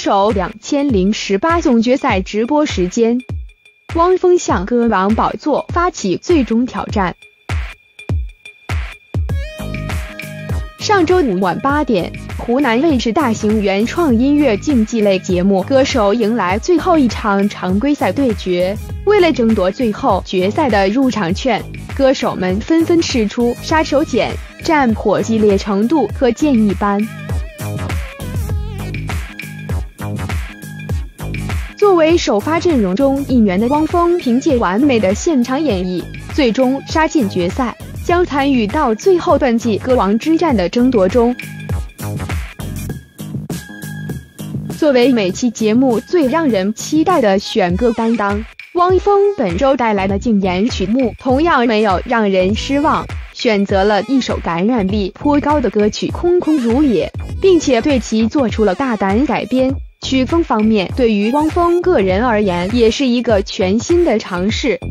手2018总决赛直播时间，汪峰向歌王宝座发起最终挑战。上周五晚8点，湖南卫视大型原创音乐竞技类节目《歌手》迎来最后一场常规赛对决。为了争夺最后决赛的入场券，歌手们纷纷使出杀手锏，战火激烈程度可见一斑。作为首发阵容中一员的汪峰，凭借完美的现场演绎，最终杀进决赛，将参与到最后段季歌王之战的争夺中。作为每期节目最让人期待的选歌担当，汪峰本周带来的竞演曲目同样没有让人失望，选择了一首感染力颇高的歌曲《空空如也》，并且对其做出了大胆改编。曲风方面，对于汪峰个人而言也是一个全新的尝试。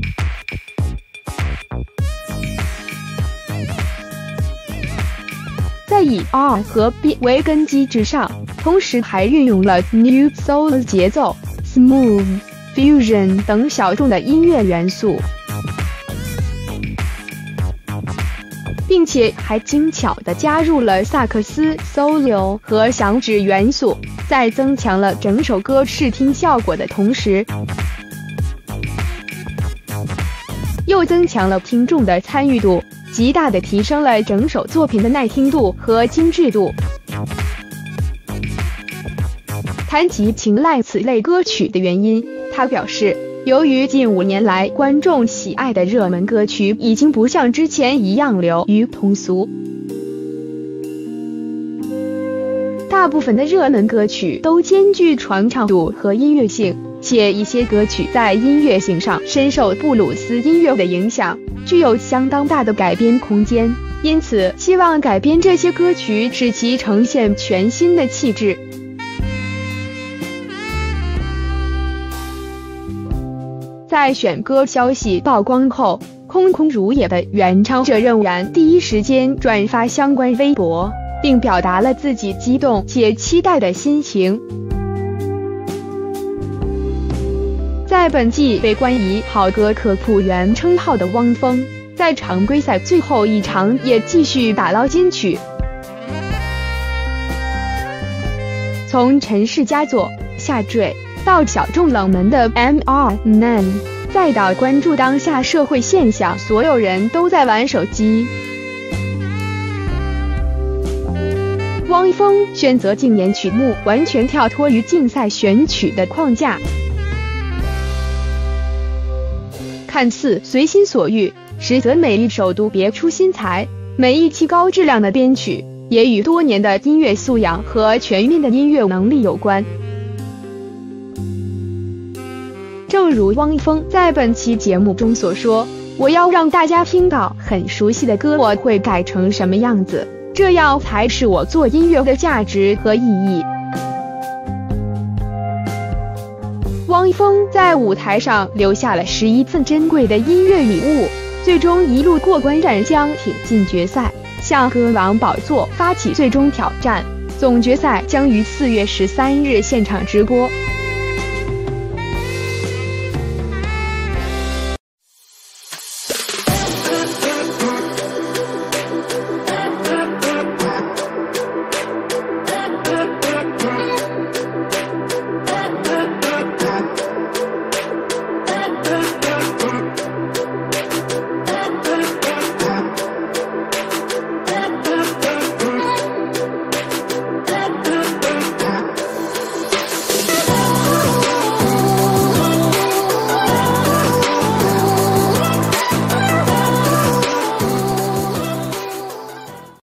在以 R 和 B 为根基之上，同时还运用了 New Soul 节奏、Smooth、Fusion 等小众的音乐元素，并且还精巧地加入了萨克斯、solo 和响指元素，在增强了整首歌视听效果的同时，又增强了听众的参与度，极大地提升了整首作品的耐听度和精致度。谈及青睐此类歌曲的原因，他表示，由于近5年来观众喜爱的热门歌曲已经不像之前一样流于通俗，大部分的热门歌曲都兼具传唱度和音乐性，且一些歌曲在音乐性上深受布鲁斯音乐的影响，具有相当大的改编空间，因此希望改编这些歌曲使其呈现全新的气质。在选歌消息曝光后，空空如也的原唱者仍然第一时间转发相关微博，并表达了自己激动且期待的心情。在本季被冠以好歌科普员称号的汪峰，在常规赛最后一场也继续打捞金曲。从陈氏佳作下坠到小众冷门的 MR9， 再到关注当下社会现象，所有人都在玩手机。汪峰选择竞演曲目完全跳脱于竞赛选曲的框架，看似随心所欲，实则每一首都别出心裁，每一期高质量的编曲也与多年的音乐素养和全面的音乐能力有关。正如汪峰在本期节目中所说，我要让大家听到很熟悉的歌，我会改成什么样子，这样才是我做音乐的价值和意义。汪峰在舞台上留下了11份珍贵的音乐礼物，最终一路过关斩将挺进决赛，向歌王宝座发起最终挑战。总决赛将于4月13日现场直播。